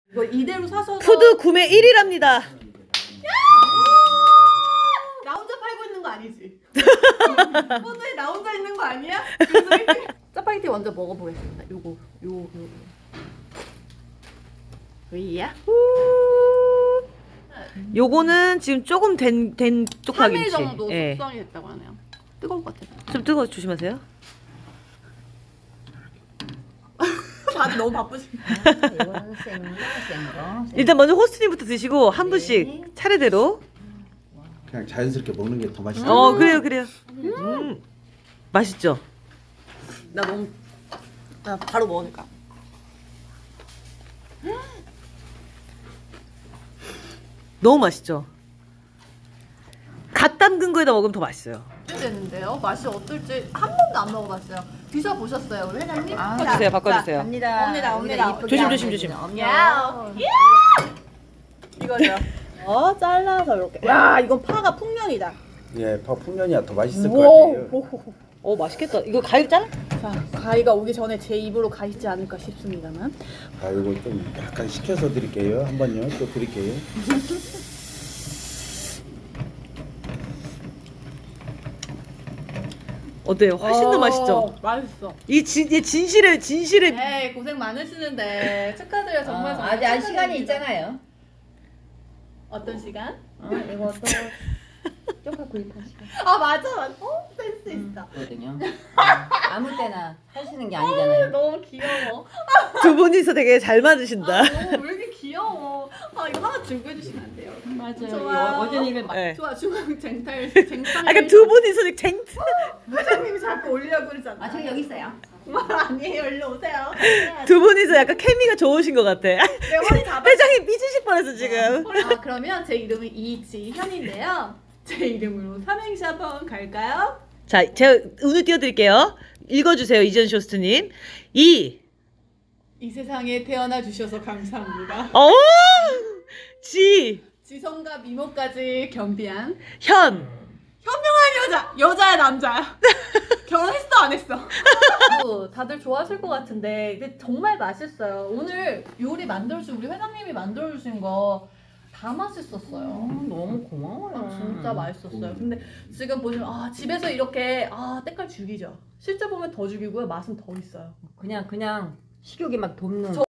이거 이대로 사서 푸드 구매 1위랍니다. 나 혼자 팔고 있는 거 아니지? 푸드에 나 혼자 있는 거 아니야? 그래서 짜파게티 먼저 먹어보겠습니다. 요거. 왜이야? 요거는 지금 조금 된 3일 쪽파김치. 정도 예. 숙성이 됐다고 하네요. 뜨거울 것 같아요. 좀 뜨거워 조심하세요. 다들 너무 바쁘시. 이거는 생거. 일단 먼저 호스트님부터 드시고 한 분씩 차례대로. 그냥 자연스럽게 먹는 게 더 맛있어. 그래요. 맛있죠? 나 바로 먹으니까. 너무 맛있죠? 갓 담근 거에다 먹으면 더 맛있어요. 기대되는데요. 맛이 어떨지 한 번도 안 먹어봤어요. 드셔보셨어요, 우리 회장님? 바꿔주세요, 바꿔주세요. 갑니다. 옵니다. 조심. 야, 이거죠. 잘라서 이렇게. 야, 이건 파가 풍년이다. 예, 파 풍년이야 더 맛있을 것 같아요. 오 맛있겠다. 이거 가위 잘라? 자, 가위가 오기 전에 제 입으로 가 있지 않을까 싶습니다만. 아, 이거 좀 약간 식혀서 드릴게요. 한 번요. 또 드릴게요. 어때요? 훨씬 더 맛있죠? 맛있어. 이 진실의 에이, 고생 많으시는데 축하드려요. 정말 정말. 아직 안 시간이 축하드립니다. 있잖아요. 어떤 시간? 이거 또 쪽파 구입할 시간 아, 맞아. 센스 있어. 거든요. 아무 때나 하시는 게 아니잖아요. 너무 귀여워. 두 분이서 되게 잘 맞으신다. 너무 왜 이렇게 귀여워. 이거 하나 들고 해주시면 안 돼요? 맞아요. 좋아. 어제는 네. 좋아, 중앙 쟁탈. 아까 두 분이서 쟁. 회장님이 자꾸 올리려고 그러잖아. 저 여기 있어요. 아니에요, 일로 오세요. 두 분이서 약간 케미가 좋으신 것 같아. 내 머리 잡아. 회장님 삐지실 뻔했어 지금. 그러면 제 이름은 이지현인데요. 제 이름으로 삼행시 한번 갈까요? 자, 제가 운을 띄워드릴게요. 읽어주세요, 이전 쇼스트님. 이 세상에 태어나 주셔서 감사합니다. 지성과 미모까지 겸비한 현. 현명한 여자야 남자야. 결혼했어 안 했어? 다들 좋아하실 것 같은데 근데 정말 맛있어요. 오늘 요리 만들어주신 우리 회장님이 만들어주신 거 다 맛있었어요. 너무 고마워요. 진짜 맛있었어요. 근데 지금 보시면 집에서 이렇게 때깔 죽이죠. 실제 보면 더 죽이고요. 맛은 더 있어요. 그냥 식욕이 막 돕는.